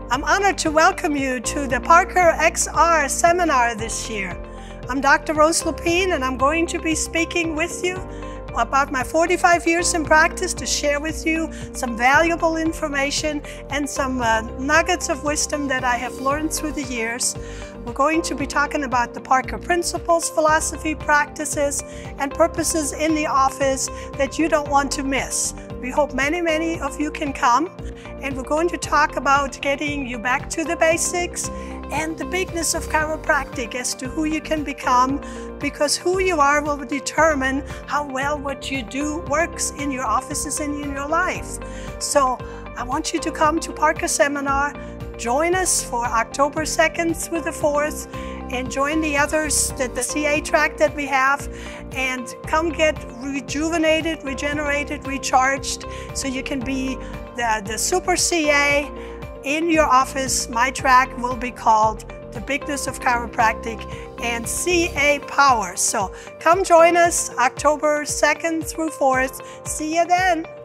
I'm honored to welcome you to the Parker XR seminar this year. I'm Dr. Rose Lepien, and I'm going to be speaking with you about my 45 years in practice to share with you some valuable information and some nuggets of wisdom that I have learned through the years. We're going to be talking about the Parker principles, philosophy, practices, and purposes in the office that you don't want to miss. We hope many of you can come, and we're going to talk about getting you back to the basics and the bigness of chiropractic as to who you can become, because who you are will determine how well what you do works in your offices and in your life. So I want you to come to Parker Seminar. Join us for October 2nd through the 4th, and join the others, the CA track that we have, and come get rejuvenated, regenerated, recharged, so you can be the super CA in your office. My track will be called The Bigness of Chiropractic and CA Power. So come join us October 2nd through 4th. See you then.